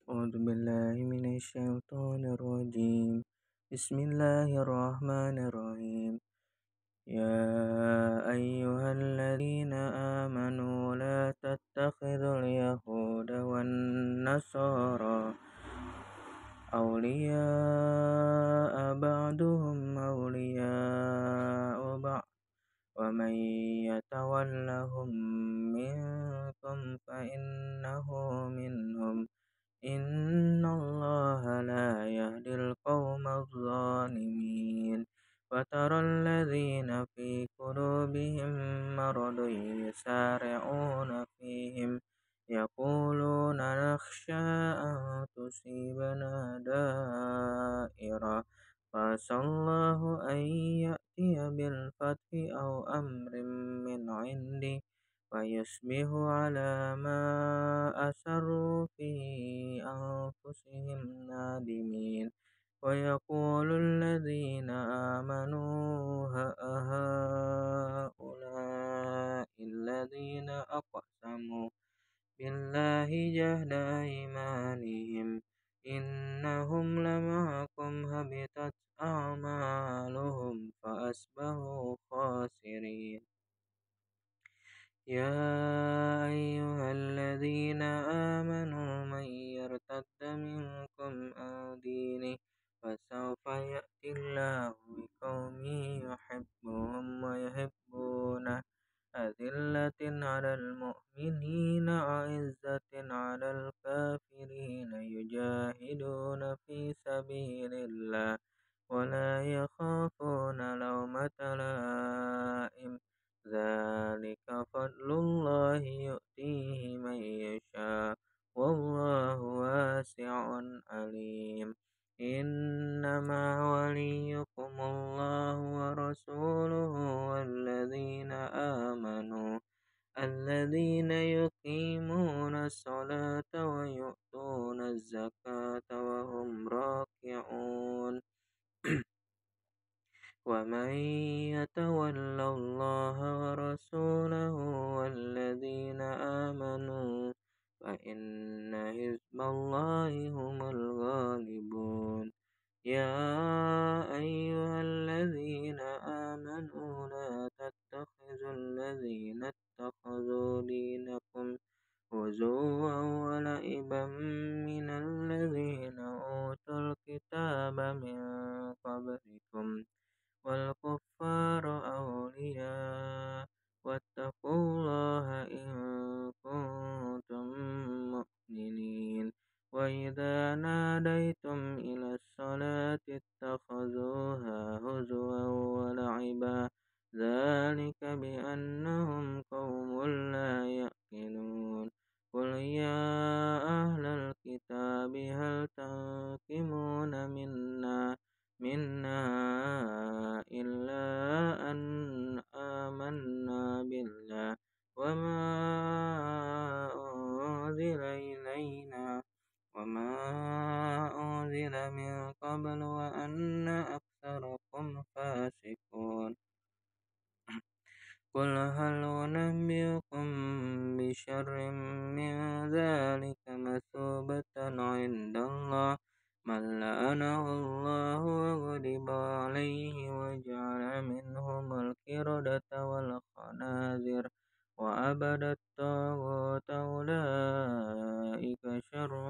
أعوذ بالله من الشيطان الرجيم. بسم الله الرحمن الرحيم. يا أيها الذين آمنوا لا تتخذوا اليهود والنصارى أولياء بعضهم أولياء بعض ومن يتولهم منكم فإنه منهم إن الله لا يهدي القوم الظالمين. وترى الذين في قلوبهم مرض يسارعون فيهم يقولون نخشى أن تصيبنا دائرة فعسى الله أن يأتي بالفتح أو أمر من عنده فيصبحوا على ما أسروا في أنفسهم نادمين. ويقول الذين آمنوا أهؤلاء الذين أقسموا بالله جهد أيمانهم إنهم لمعكم هبطت أعمالهم فأصبحوا خاسرين. يا أيها الذين آمنوا من يرتد منكم عن دينه فسوف يأتي الله بقوم يحبهم ويحبونه أذلة على المؤمنين أعزة على الكافرين يجاهدون في سبيل الله ولا يخافون لومة لائم ذلك فضل الله يؤتيه من يشاء والله واسع عليم. إنما وليكم الله ورسوله والذين آمنوا الذين يقيمون الصلاة ويؤتون الزكاة وهم راكعون. ومن يتول الله ورسوله والذين آمنوا فإن حزب الله هم الغالبون. يا أيها الذين آمنوا لا تتخذوا الذين اتخذوا دينكم هزوا ولعبا من الذين أوتوا الكتاب من قبلكم والكفار أولياء واتقوا الله إن كنتم مؤمنين. وإذا ناديتم إلى الصلاة اتخذوها هزوا ولعبا ذلك بأنهم قوم لا يعقلون. قل يا أهل الكتاب هل تنقمون منا إلا أن آمنا بالله وما أنزل إلينا وما أنزل من قبل وأن أكثركم فاسقون. قل هل أنبئكم بشر من ذلك مثوبة عند الله من لعنه الله وغضب عليه وجعل منهم القردة والخنازير وعبد الطاغوت أولئك شر